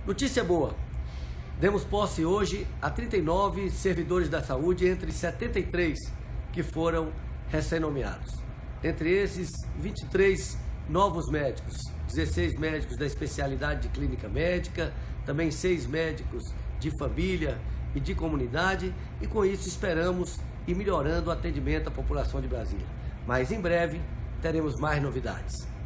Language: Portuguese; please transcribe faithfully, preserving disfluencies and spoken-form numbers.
Notícia boa, demos posse hoje a trinta e nove servidores da saúde, entre setenta e três que foram recém-nomeados. Entre esses, vinte e três novos médicos, dezesseis médicos da especialidade de clínica médica, também seis médicos de família e de comunidade, e com isso esperamos ir melhorando o atendimento à população de Brasília. Mas em breve teremos mais novidades.